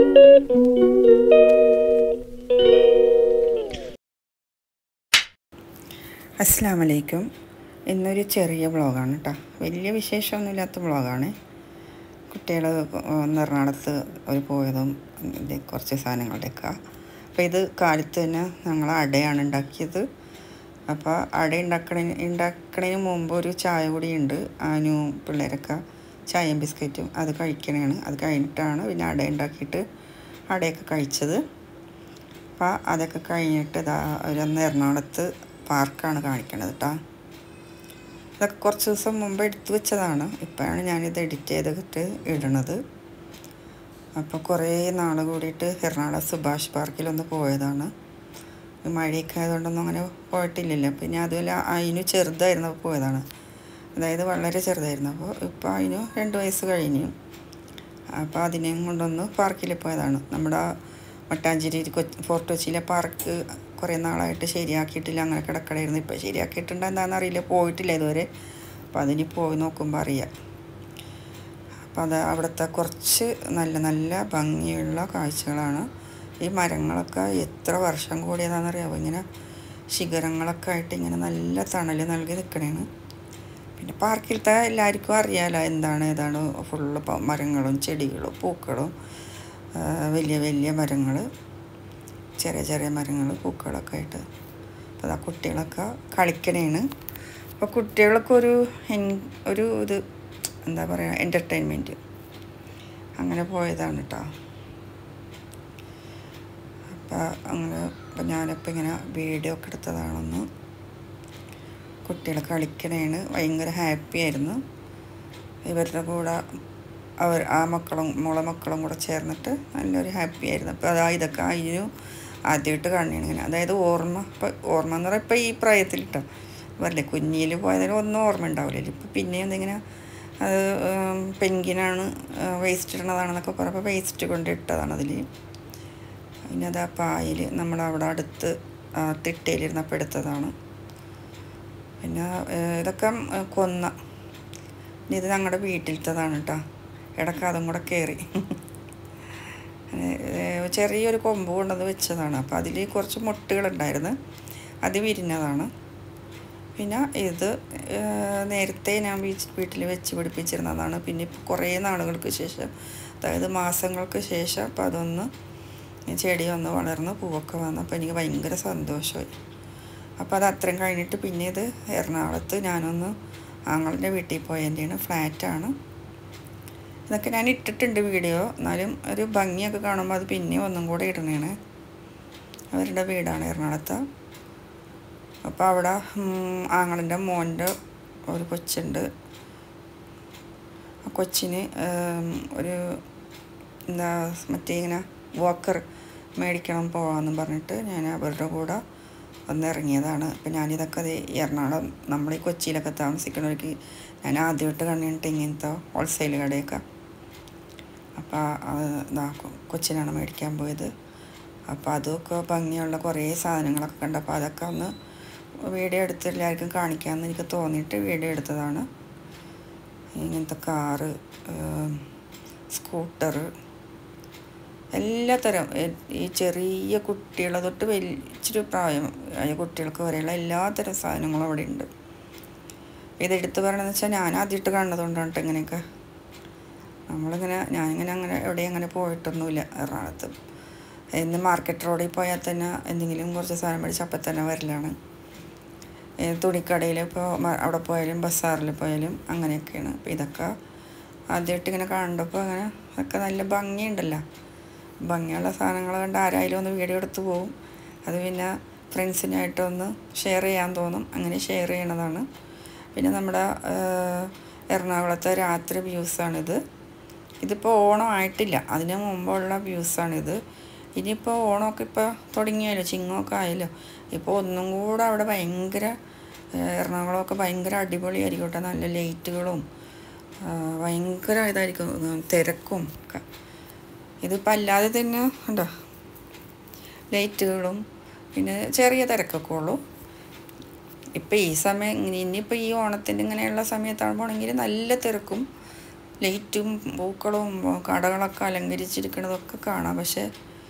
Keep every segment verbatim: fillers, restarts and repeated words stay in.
അസ്സലാമു അലൈക്കും. ഇന്നൊരു ചെറിയ വ്ളോഗാണ് കേട്ടോ. വലിയ വിശേഷമൊന്നുമില്ലാത്ത വ്ളോഗാണ്. കുട്ടികൾ എറണാകുളത്ത് ഒരു പോയതും ഇത് കുറച്ച് സാധനങ്ങളുടെയൊക്കെ. അപ്പോൾ ഇത് കാലത്ത് തന്നെ ഞങ്ങൾ അടയാണ് ഉണ്ടാക്കിയത്. അപ്പോൾ അട ഉണ്ടാക്കണ ഉണ്ടാക്കണതിന് മുമ്പ് ഒരു ചായ കൂടിയുണ്ട്. ആനു പിള്ളേരൊക്കെ ചായയും ബിസ്ക്കറ്റും അത് കഴിക്കണതാണ്. അത് കഴിഞ്ഞിട്ടാണ് പിന്നെ അട ഉണ്ടാക്കിയിട്ട് അടയൊക്കെ കഴിച്ചത്. അപ്പോൾ അതൊക്കെ കഴിഞ്ഞിട്ട് ഇതാ ഒന്ന് എറണാകുളത്ത് പാർക്കാണ് കാണിക്കണത് കേട്ടോ. ഇതൊക്കെ കുറച്ച് ദിവസം മുമ്പ് എടുത്തു വെച്ചതാണ്. ഇപ്പോഴാണ് ഞാനിത് എഡിറ്റ് ചെയ്തിട്ട് ഇടണത്. അപ്പോൾ കുറേ നാൾ കൂടിയിട്ട് എറണാകുളം സുഭാഷ് പാർക്കിലൊന്ന് പോയതാണ്. മഴയൊക്കെ ആയതുകൊണ്ടൊന്നും അങ്ങനെ പോയിട്ടില്ലല്ലോ. പിന്നെ അതുപോലെ അതിന് ചെറുതായിരുന്നു പോയതാണ്. അതായത് വളരെ ചെറുതായിരുന്നു. അപ്പോൾ ഇപ്പോൾ അതിന് രണ്ട് വയസ്സ് കഴിഞ്ഞു. അപ്പോൾ അതിനെയും കൊണ്ടൊന്ന് പാർക്കിൽ പോയതാണ്. നമ്മുടെ മട്ടാഞ്ചേരി ഫോർട്ട് കൊച്ചിയിലെ പാർക്ക് കുറേ നാളായിട്ട് ശരിയാക്കിയിട്ടില്ല, അങ്ങനെ കിടക്കണമായിരുന്നു. ഇപ്പോൾ ശരിയാക്കിയിട്ടുണ്ടോ എന്താണെന്നറിയില്ല, പോയിട്ടില്ല ഇതുവരെ. അപ്പോൾ അതിന് പോയി നോക്കുമ്പോൾ അറിയാം. അപ്പോൾ അത് അവിടുത്തെ കുറച്ച് നല്ല നല്ല ഭംഗിയുള്ള കാഴ്ചകളാണ്. ഈ മരങ്ങളൊക്കെ എത്ര വർഷം കൂടിയതാണെന്നറിയാമോ, ഇങ്ങനെ ശിഖരങ്ങളൊക്കെ ആയിട്ട് ഇങ്ങനെ നല്ല തണൽ നൽകി നിൽക്കണേണ്. പിന്നെ പാർക്കിലത്തെ എല്ലാവർക്കും അറിയാമല്ലോ എന്താണ് ഏതാണ്, ഫുള്ള് മരങ്ങളും ചെടികളും പൂക്കളും, വലിയ വലിയ മരങ്ങൾ, ചെറിയ ചെറിയ മരങ്ങൾ, പൂക്കളൊക്കെ ആയിട്ട്. അപ്പോൾ ആ കുട്ടികളൊക്കെ കളിക്കണേണ്. അപ്പോൾ കുട്ടികൾക്ക് ഒരു ഒരു ഇത് എന്താ പറയുക, എൻ്റർടൈൻമെൻറ്റ് അങ്ങനെ പോയതാണ് കേട്ടോ. അപ്പോൾ അങ്ങനെ അപ്പോൾ ഞാനിപ്പോൾ ഇങ്ങനെ വീഡിയോ ഒക്കെ എടുത്തതാണെന്ന്. കുട്ടികൾ കളിക്കണേണ്, ഭയങ്കര ഹാപ്പി ആയിരുന്നു. ഇവരുടെ കൂടെ അവർ ആ മക്കളും മോളെ മക്കളും കൂടെ ചേർന്നിട്ട് നല്ലൊരു ഹാപ്പി ആയിരുന്നു. അപ്പോൾ അതാ ഇതൊക്കെ അതിന് ആദ്യമായിട്ട് കാണുകയാണ് ഇങ്ങനെ. അതായത് ഓർമ്മ, ഇപ്പോൾ ഓർമ്മ എന്ന് പറയുമ്പോൾ ഇപ്പോൾ ഈ പ്രായത്തിലിട്ടോ വരല്ലേ, കുഞ്ഞിൽ പോയതിന് ഒന്നും ഓർമ്മ ഉണ്ടാവില്ലല്ലോ. ഇപ്പോൾ പിന്നെയും എന്തിങ്ങനെ അത് പെൻഗിനാണ് വേസ്റ്റ് ഇടണതാണെന്നൊക്കെ പറഞ്ഞപ്പോൾ വേസ്റ്റ് കൊണ്ട് ഇട്ടതാണ് അതിൽ. പിന്നെ അത് ആ പായൽ നമ്മളവിടെ അടുത്ത് തിട്ടയിലിരുന്നപ്പോൾ എടുത്തതാണ്. പിന്നെ ഇതൊക്കെ കൊന്ന, ഇത് ഞങ്ങളുടെ വീട്ടിലത്തതാണ് കേട്ടോ. ഇടയ്ക്ക് അതും കൂടെ കയറി ചെറിയൊരു കൊമ്പ് കൊണ്ടത് വെച്ചതാണ്. അപ്പോൾ അതിൽ കുറച്ച് മുട്ടുകളുണ്ടായിരുന്നു, അത് വിരിഞ്ഞതാണ്. പിന്നെ ഇത് നേരത്തെ ഞാൻ വീട്ടിൽ വെച്ച് പിടിപ്പിച്ചിരുന്നതാണ്. പിന്നെ ഇപ്പോൾ കുറേ നാളുകൾക്ക് ശേഷം, അതായത് മാസങ്ങൾക്ക് ശേഷം അപ്പോൾ അതൊന്ന് ചെടി ഒന്ന് വളർന്ന് പൂവൊക്കെ വന്നു. അപ്പോൾ എനിക്ക് ഭയങ്കര സന്തോഷമായി. അപ്പോൾ അത് അത്രയും കഴിഞ്ഞിട്ട് പിന്നെ ഇത് എറണാകുളത്ത് ഞാനൊന്ന് ആങ്ങളുടെ വീട്ടിൽ പോയതിൻ്റെയാണ്, ഫ്ലാറ്റാണ്. ഇതൊക്കെ ഞാൻ ഇട്ടിട്ടുണ്ട് വീഡിയോ, എന്നാലും ഒരു ഭംഗിയൊക്കെ കാണുമ്പോൾ അത് പിന്നെ ഒന്നും കൂടെ ഇടണേണ്. അവരുടെ വീടാണ് എറണാകുളത്ത്. അപ്പോൾ അവിടെ ആങ്ങളുടെ മോൻ്റെ ഒരു കൊച്ചുണ്ട്. ആ കൊച്ചിന് ഒരു എന്താ മറ്റേ ഇങ്ങനെ വാക്കർ മേടിക്കണം പോകാമെന്നും പറഞ്ഞിട്ട് ഞാൻ അവരുടെ കൂടെ ഒന്നിറങ്ങിയതാണ്. അപ്പോൾ ഞാനിതൊക്കെ അത് എറണാകുളം, നമ്മൾ ഈ കൊച്ചിയിലൊക്കെ താമസിക്കുന്നവർക്ക് ഞാൻ ആദ്യമായിട്ട് കണ്ടിട്ട് ഇങ്ങനത്തെ ഹോൾസെയിൽ കടയൊക്കെ. അപ്പോൾ ഇതാ കൊച്ചിനാണ് മേടിക്കാൻ പോയത്. അപ്പോൾ അതൊക്കെ ഭംഗിയുള്ള കുറേ സാധനങ്ങളൊക്കെ കണ്ടപ്പോൾ അതൊക്കെ ഒന്ന് വീഡിയോ എടുത്ത് എല്ലാവർക്കും കാണിക്കാമെന്ന് എനിക്ക് തോന്നിയിട്ട് വീഡിയോ എടുത്തതാണ്. ഇങ്ങനത്തെ കാറ്, സ്കൂട്ടർ, എല്ലാത്തരം ഈ ചെറിയ കുട്ടികളെ തൊട്ട് വലിയ ഇച്ചിരി പ്രായം ആയ കുട്ടികൾക്ക് വരെയുള്ള എല്ലാത്തരം സാധനങ്ങളും അവിടെ ഉണ്ട്. ഇതെടുത്ത് പറയണമെന്ന് വെച്ചാൽ ഞാൻ ആദ്യമായിട്ട് കാണുന്നതുകൊണ്ടാണ് കേട്ടോ ഇങ്ങനെയൊക്കെ. നമ്മളിങ്ങനെ ഞാനിങ്ങനെ അങ്ങനെ എവിടെയും അങ്ങനെ പോയിട്ടൊന്നുമില്ല എറണാകുളത്ത്. ഇന്ന് മാർക്കറ്റ് റോഡിൽ പോയാൽ തന്നെ എന്തെങ്കിലും കുറച്ച് സാധനം മേടിച്ച് അപ്പം തന്നെ വരലാണ്. തുണിക്കടയിൽ ഇപ്പോൾ അവിടെ പോയാലും ബസാറിൽ പോയാലും അങ്ങനെയൊക്കെയാണ്. അപ്പോൾ ഇതൊക്കെ ആദ്യമായിട്ട് ഇങ്ങനെ കണ്ടപ്പോൾ അങ്ങനെ ഒക്കെ നല്ല ഭംഗിയുണ്ടല്ലോ. ഭംഗിയുള്ള സാധനങ്ങൾ കണ്ട് ആരായാലും ഒന്ന് വീഡിയോ എടുത്ത് പോവും. അത് പിന്നെ ഫ്രണ്ട്സിനായിട്ടൊന്ന് ഷെയർ ചെയ്യാൻ തോന്നും, അങ്ങനെ ഷെയർ ചെയ്യണതാണ്. പിന്നെ നമ്മുടെ എറണാകുളത്തെ രാത്രി വ്യൂസാണിത്. ഇതിപ്പോൾ ഓണം ആയിട്ടില്ല, അതിന് മുമ്പുള്ള വ്യൂസാണിത്. ഇനിയിപ്പോൾ ഓണമൊക്കെ ഇപ്പോൾ തുടങ്ങിയാലോ, ചിങ്ങമൊക്കെ ആയല്ലോ. ഇപ്പോൾ ഒന്നും കൂടെ അവിടെ ഭയങ്കര എറണാകുളമൊക്കെ ഭയങ്കര അടിപൊളിയായിരിക്കും കേട്ടോ. നല്ല ലൈറ്റുകളും ഭയങ്കര ഇതായിരിക്കും, തിരക്കും ഒക്കെ. ഇതിപ്പോൾ അല്ലാതെ തന്നെ ഉണ്ടോ ലൈറ്റുകളും, പിന്നെ ചെറിയ തിരക്കൊക്കെ ഉള്ളൂ. ഇപ്പോൾ ഈ സമയം ഇനിയിപ്പോൾ ഈ ഓണത്തിൻ്റെ ഇങ്ങനെയുള്ള സമയത്താകുമ്പോഴാണെങ്കിൽ നല്ല തിരക്കും ലൈറ്റും പൂക്കളും കടകളൊക്കെ അലങ്കരിച്ചിരിക്കുന്നതൊക്കെ കാണാം. പക്ഷേ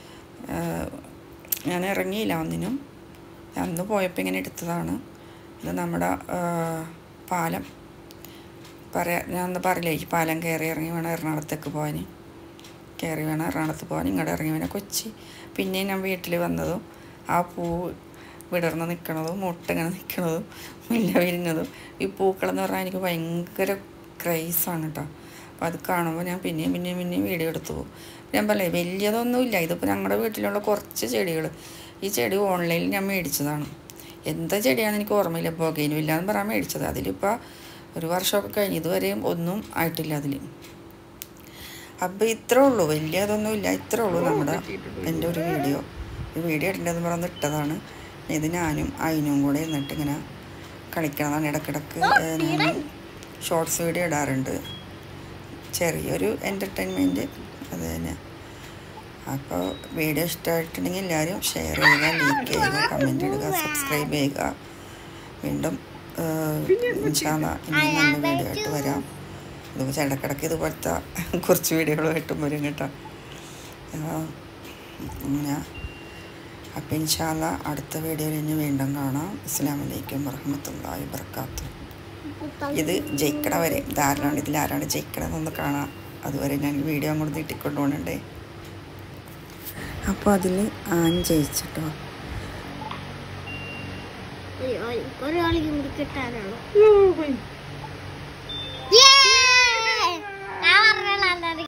ഞാൻ ഇറങ്ങിയില്ല ഒന്നിനും. അന്ന് പോയപ്പോൾ ഇങ്ങനെ എടുത്തതാണ്. ഇത് നമ്മുടെ പാലം പറയാ ഞാൻ ഒന്ന് പറയില്ലേ, ഈ പാലം കയറി ഇറങ്ങി വേണം എറണാകുളത്തേക്ക് പോകാൻ. കയറി വേണം എറണാകുളത്ത് പോകാൻ. ഇങ്ങോട്ട് ഇറങ്ങി വേണം കൊച്ചി. പിന്നെ ഞാൻ വീട്ടിൽ വന്നതും ആ പൂ വിടർന്ന് നിൽക്കണതും മുട്ടിങ്ങനെ നിൽക്കണതും മുല്ല വിരിഞ്ഞതും ഈ പൂക്കളെന്ന് പറഞ്ഞാൽ എനിക്ക് ഭയങ്കര ക്രൈസാണ് കേട്ടോ. അപ്പോൾ അത് കാണുമ്പോൾ ഞാൻ പിന്നെയും പിന്നെയും പിന്നെയും വീഡിയോ എടുത്തു പോകും. ഞാൻ പറയേ വലിയതൊന്നുമില്ല. ഇതിപ്പോൾ ഞങ്ങളുടെ വീട്ടിലുള്ള കുറച്ച് ചെടികൾ. ഈ ചെടി ഓൺലൈനിൽ ഞാൻ മേടിച്ചതാണ്. എന്താ ചെടിയാണെന്ന് എനിക്ക് ഓർമ്മയില്ല. ബൊഗെയിനും ഇല്ല എന്ന് പറയാൻ മേടിച്ചത്. അതിലിപ്പോൾ ഒരു വർഷമൊക്കെ കഴിഞ്ഞ് ഇതുവരെയും ഒന്നും ആയിട്ടില്ല അതിൽ. അപ്പോൾ ഇത്രേ ഉള്ളൂ, വലിയതൊന്നും ഇല്ല. ഇത്രേ ഉള്ളൂ നമ്മുടെ എൻ്റെ ഒരു വീഡിയോ. ഈ വീഡിയോ ഇടേണ്ടതെന്ന് പറഞ്ഞ് ഇട്ടതാണ്. ഇത് ഞാനും അതിനും കൂടെ എന്നിട്ട് ഇങ്ങനെ കളിക്കണതാണ്. ഇടയ്ക്കിടയ്ക്ക് ഞാൻ ഷോർട്സ് വീഡിയോ ഇടാറുണ്ട്, ചെറിയൊരു എൻ്റർടൈൻമെൻറ്റ് അത് തന്നെ. അപ്പോൾ വീഡിയോ ഇഷ്ടമായിട്ടുണ്ടെങ്കിൽ എല്ലാവരും ഷെയർ ചെയ്യുക, ലൈക്ക് ചെയ്യുക, കമൻറ്റ് ഇടുക, സബ്സ്ക്രൈബ് ചെയ്യുക. വീണ്ടും ഇൻഷാ അല്ലാഹ് ഇനി നല്ല വീഡിയോ ആയിട്ട് വരാം. ഇത് ഇടയ്ക്കിടയ്ക്ക് ഇതുപോലത്തെ കുറച്ച് വീഡിയോകളുമായിട്ടും വരും കേട്ടോ. പിന്നെ അപ്പോൾ ഇൻഷാ അല്ലാഹ് അടുത്ത വീഡിയോയിൽ ഇനി വീണ്ടും കാണാം. അസ്സലാമു അലൈക്കും വറഹ്മത്തുള്ളാഹി വബറകാതുഹു. ഇത് ജയിക്കണ വരെ ഇതാരാണ് ഇതിലാരാണ് ജയിക്കണമെന്നൊന്ന് കാണാം. അതുവരെ ഞാൻ വീഡിയോ അങ്ങോട്ട് നീട്ടിക്കൊണ്ട് പോകണുണ്ടേ. അപ്പോൾ അതിൽ ആൻ ജയിച്ചിട്ടോ. ഒരാളിക്ക് മുറിക്കിട്ടാനാണോ?